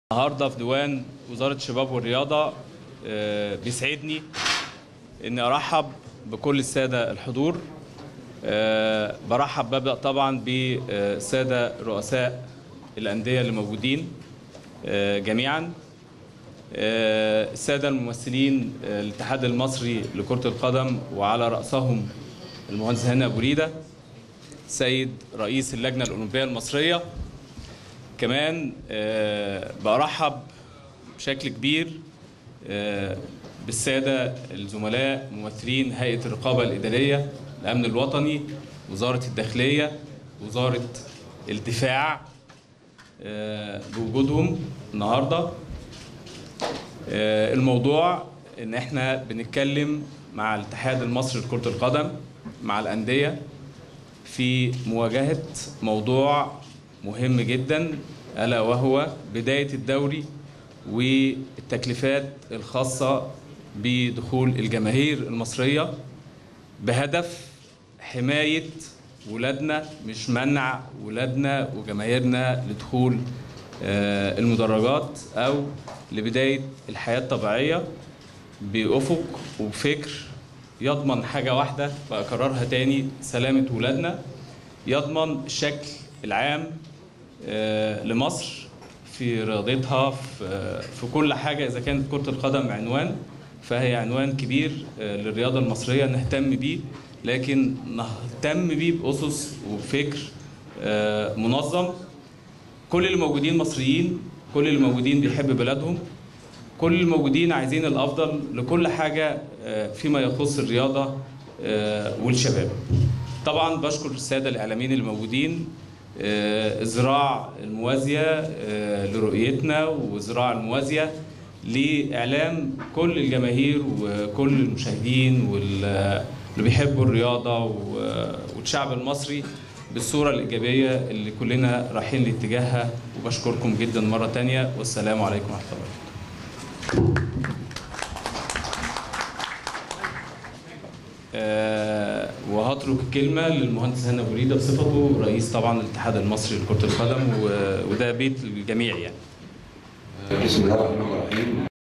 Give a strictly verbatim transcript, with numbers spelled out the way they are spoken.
النهارده في ديوان وزارة الشباب والرياضة بيسعدني إني أرحب بكل السادة الحضور. برحب ببدأ طبعا بالسادة رؤساء الأندية اللي موجودين جميعا، السادة الممثلين الاتحاد المصري لكرة القدم وعلى رأسهم المهندس هاني أبو ريدة سيد رئيس اللجنة الأولمبية المصرية. كمان برحب بشكل كبير بالسادة الزملاء ممثلين هيئة الرقابة الإدارية، الأمن الوطني، وزارة الداخلية، وزارة الدفاع بوجودهم النهاردة. الموضوع إن احنا بنتكلم مع الاتحاد المصري لكرة القدم مع الأندية في مواجهة موضوع مهم جدا، ألا وهو بداية الدوري والتكليفات الخاصة بدخول الجماهير المصرية بهدف حماية ولادنا، مش منع ولادنا وجماهيرنا لدخول المدرجات أو لبداية الحياة الطبيعية بأفق وبفكر يضمن حاجة واحدة وأكررها تاني: سلامة ولادنا، يضمن الشكل العام لمصر في رياضتها في كل حاجة. إذا كانت كرة القدم عنوان فهي عنوان كبير للرياضة المصرية نهتم بيه، لكن نهتم بيه بأسس وبفكر منظم. كل اللي موجودين مصريين، كل اللي موجودين بيحب بلادهم، كل اللي موجودين عايزين الأفضل لكل حاجة فيما يخص الرياضة والشباب. طبعا بشكر السادة الإعلاميين اللي موجودين، الزراعة الموازية لرؤيتنا والزراعة الموازية لإعلام كل الجماهير وكل المشاهدين واللي بيحبوا الرياضة والشعب المصري بالصورة الإيجابية اللي كلنا رايحين لاتجاهها. وبشكركم جدا مرة تانية، والسلام عليكم ورحمة الله وبركاته. أه وهترك الكلمة للمهندس هاني أبو ريدة بصفته رئيس طبعا الاتحاد المصري لكرة القدم، وده بيت الجميع يعني. بسم الله الرحمن الرحيم.